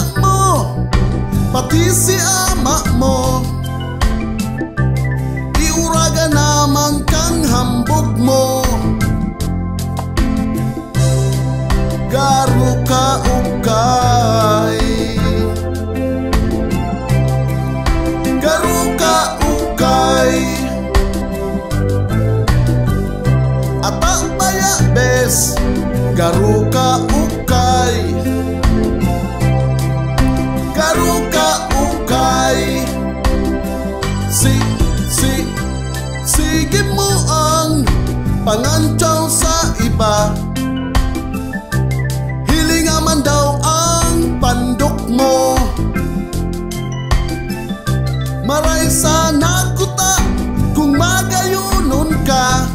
mo, pati si ama mo, iuraga naman kang hambog mo. Garo ka ukay, garo ka ukay, ata baya bes, garo ka ukay, garo ka ukay. Sige mo ang pangantsaw sa iba, hilinga man daw ang pandok mo. Maray sana kuta kung magayunon ka,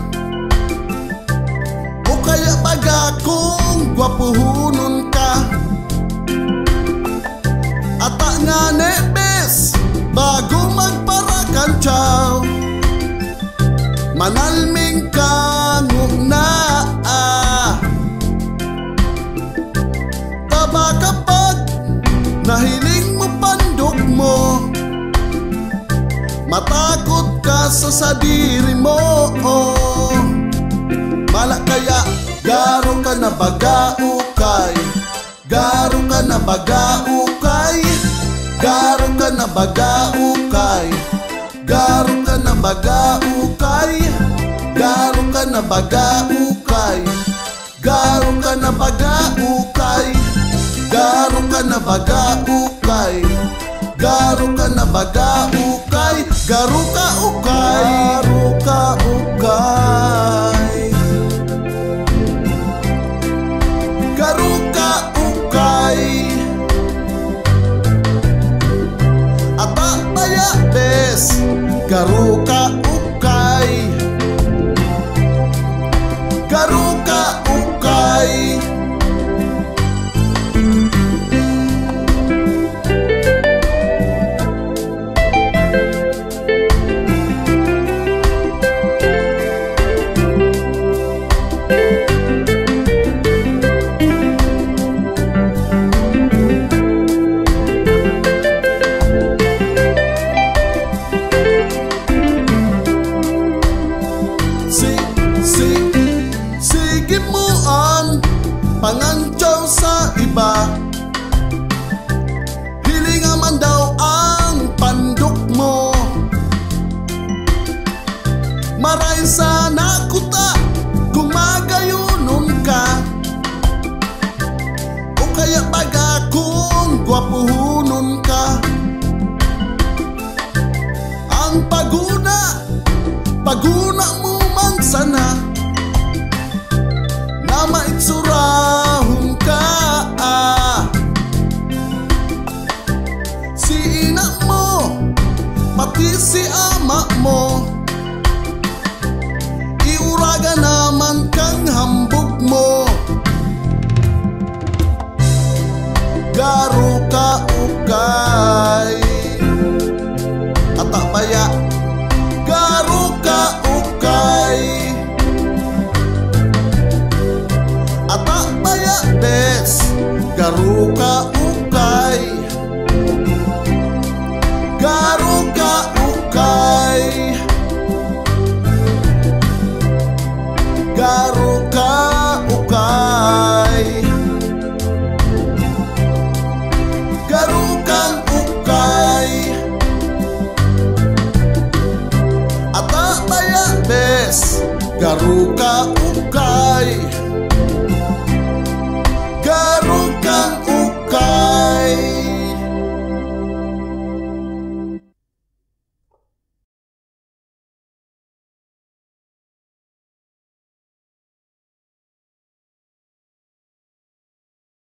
o kaya baga kung gwapuhunon ka. Ata nga nebes bago magparakantsaw, manalming ka nguna. Taba kapag nahiling mo pandok mo, matakot ka sa sadiri mo. Mala kaya garo ka na baga ukay, garo ka na baga ukay, garo ka na baga ukay, garo ka na baga ukay, garo ka na baga ukay, garo ka na baga ukay, garo ka na baga ukay, garo ka na baga ukay, garo ka ukay, garo ka ukay, garo ka ukay, ata baya bes, garo ka ukay, garo ka ukay. Sige mo ang pangantsaw sa iba, hilinga man daw ang pandok mo. Maray sana kuta kung magayunon ka, o kaya baga kung gwapuhunon ka. Ang paguna mo man sana, na maitsurahon ka. Si ina mo, pati si ama mo, iuraga naman kang hambog mo. Garo ka ukay, ata baya, garo ka ukay, ata baya bes, garo ka ukay, garo ka ukay, garo ka ukay, garo kang ukay, ata baya bes, garo ka ukay.